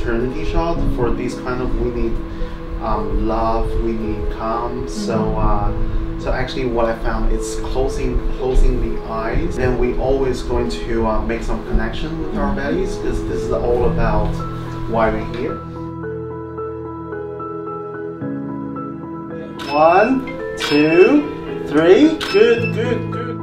maternity shot. For this kind of, we need love, we need calm. So actually what I found is closing the eyes, and we always going to make some connection with our bellies, because this is all about why we're here. 1, 2, 3. Good, good, good.